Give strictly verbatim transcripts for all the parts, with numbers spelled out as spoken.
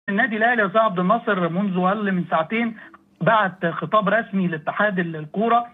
النادي الاهلي يا استاذ عبد الناصر منذ اقل من ساعتين بعت خطاب رسمي لاتحاد الكوره،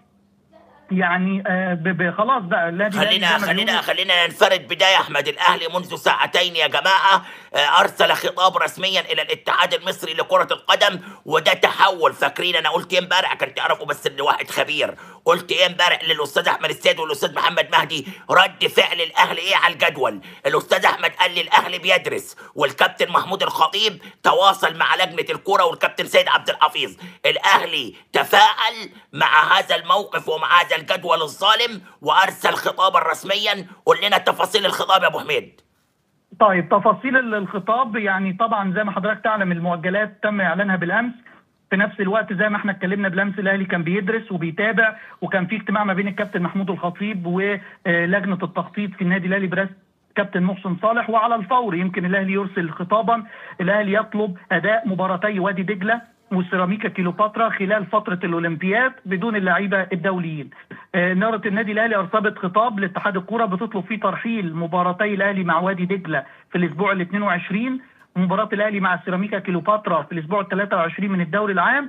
يعني آه خلاص بقى النادي خلينا خلينا خلينا ننفرد بدايه احمد. الاهلي منذ ساعتين يا جماعه آه ارسل خطاب رسميا الى الاتحاد المصري لكره القدم، وده تحول. فاكرين انا قلت ايه امبارح؟ عشان تعرفوا بس ان واحد خبير. قلت ايه امبارح للاستاذ احمد السيد والاستاذ محمد مهدي؟ رد فعل الاهلي ايه على الجدول؟ الاستاذ احمد قال لي الاهلي بيدرس، والكابتن محمود الخطيب تواصل مع لجنه الكوره والكابتن سيد عبد الحفيظ. الاهلي تفاعل مع هذا الموقف ومع هذا الجدول الظالم وارسل خطابا رسميا. قول لنا تفاصيل الخطاب يا ابو حميد. طيب تفاصيل الخطاب، يعني طبعا زي ما حضرتك تعلم المؤجلات تم اعلانها بالامس. في نفس الوقت زي ما احنا اتكلمنا بالامس الاهلي كان بيدرس وبيتابع، وكان في اجتماع ما بين الكابتن محمود الخطيب ولجنه التخطيط في النادي الاهلي برئاسه كابتن محسن صالح. وعلى الفور يمكن الاهلي يرسل خطابا. الاهلي يطلب اداء مباراتي وادي دجله وسيراميكا كيلوباترا خلال فتره الاولمبياد بدون اللاعيبه الدوليين. إدارة النادي الاهلي ارسلت خطاب لاتحاد الكوره بتطلب فيه ترحيل مباراتي الاهلي مع وادي دجله في الاسبوع ال اثنين وعشرين، ومباراه الاهلي مع سيراميكا كيلوباترا في الاسبوع ال ثلاثة وعشرين من الدوري العام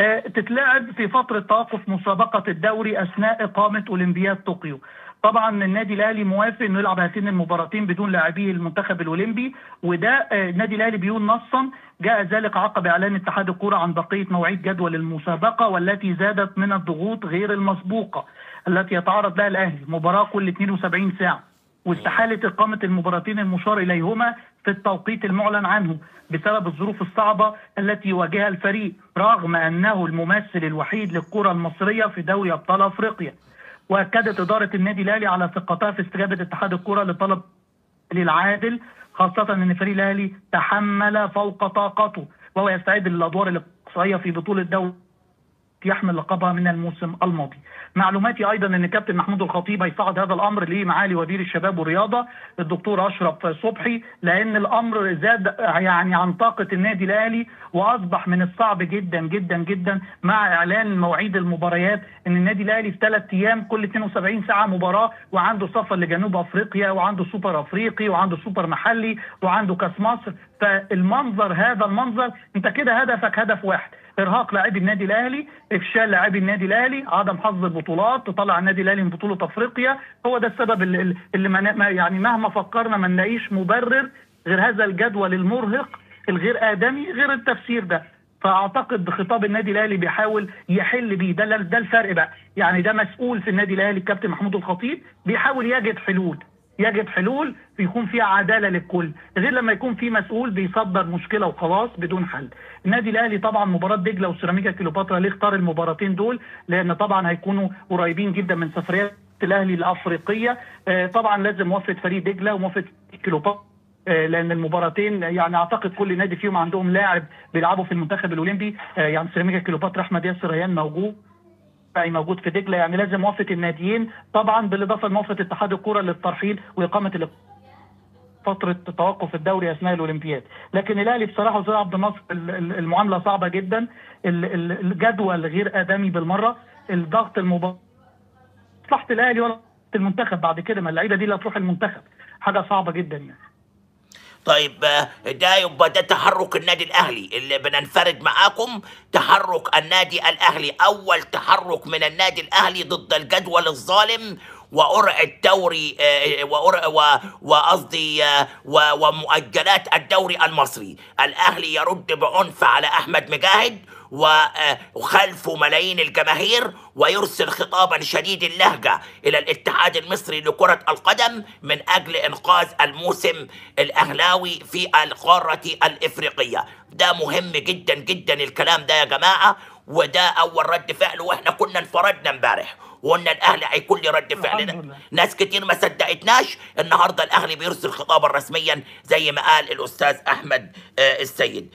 تتلعب في فتره توقف مسابقه الدوري اثناء اقامه اولمبياد طوكيو. طبعا النادي الاهلي موافق انه يلعب هاتين المباراتين بدون لاعبي المنتخب الاولمبي، وده النادي الاهلي بيقول نصا جاء ذلك عقب اعلان اتحاد الكوره عن بقيه مواعيد جدول المسابقه والتي زادت من الضغوط غير المسبوقه التي يتعرض لها الاهلي، مباراه كل اثنين وسبعين ساعه، واستحاله اقامه المباراتين المشار اليهما في التوقيت المعلن عنه بسبب الظروف الصعبه التي يواجهها الفريق رغم انه الممثل الوحيد للكره المصريه في دوري ابطال افريقيا. واكدت اداره النادي الاهلي على ثقتها في استجابه اتحاد الكره لطلب العادل، خاصه ان فريق الاهلي تحمل فوق طاقته وهو يستعد للادوار الاقصائيه في بطوله الدوري يحمل لقبها من الموسم الماضي. معلوماتي ايضا ان كابتن محمود الخطيب هيصعد هذا الامر لمعالي وزير الشباب والرياضه الدكتور اشرف صبحي، لان الامر زاد يعني عن طاقه النادي الاهلي، واصبح من الصعب جدا جدا جدا مع اعلان مواعيد المباريات ان النادي الاهلي في ثلاث ايام كل اثنين وسبعين ساعه مباراه، وعنده سفر لجنوب افريقيا وعنده سوبر افريقي وعنده سوبر محلي وعنده كاس مصر. فالمنظر هذا المنظر انت كده هدفك هدف واحد: ارهاق لاعبي النادي الاهلي، افشال لاعبي النادي الاهلي، عدم حظ البطولات، تطلع النادي الاهلي من بطوله افريقيا. هو ده السبب اللي, اللي ما يعني مهما فكرنا ما نلاقيش مبرر غير هذا الجدول المرهق الغير ادمي غير التفسير ده. فاعتقد خطاب النادي الاهلي بيحاول يحل بيه ده ده الفرق بقى، يعني ده مسؤول في النادي الاهلي الكابتن محمود الخطيب بيحاول يجد حلول يجد حلول يكون فيها عداله للكل، غير لما يكون في مسؤول بيصدر مشكله وخلاص بدون حل. النادي الاهلي طبعا مباراه دجله وسيراميكا كيلوباترا ليه اختار المباراتين دول؟ لان طبعا هيكونوا قريبين جدا من سفريات الاهلي الافريقيه. آه طبعا لازم موافقه فريق دجله وموافقه كيلوباترا، آه لان المباراتين يعني اعتقد كل نادي فيهم عندهم لاعب بيلعبوا في المنتخب الاولمبي. آه يعني سيراميكا كيلوباترا احمد ياسر ريان موجود موجود في دجله، يعني لازم موافقه الناديين طبعا، بالاضافه لموافقه اتحاد الكوره للترحيل واقامه فتره توقف الدوري اثناء الاولمبياد. لكن الاهلي بصراحه استاذ عبد الناصر المعامله صعبه جدا، الجدول غير ادمي بالمره، الضغط المباراه مصلحه الاهلي ولا المنتخب بعد كده، ما اللعيبه دي اللي هتروح المنتخب، حاجه صعبه جدا يعني. طيب ده يبقى ده تحرك النادي الاهلي اللي بننفرد معاكم. تحرك النادي الاهلي، اول تحرك من النادي الاهلي ضد الجدول الظالم وقرعه الدوري وقصدي ومؤجلات الدوري المصري. الاهلي يرد بعنف على احمد مجاهد وخلفه ملايين الجماهير، ويرسل خطابا شديد اللهجة إلى الاتحاد المصري لكرة القدم من أجل إنقاذ الموسم الأهلاوي في القارة الإفريقية. ده مهم جدا جدا الكلام ده يا جماعة، وده أول رد فعل. وإحنا كنا انفردنا امبارح وقلنا الأهلي هيكون لي رد فعل. ناس كتير ما صدقتناش. النهارده الأهلي بيرسل خطابا رسميا زي ما قال الأستاذ أحمد السيد.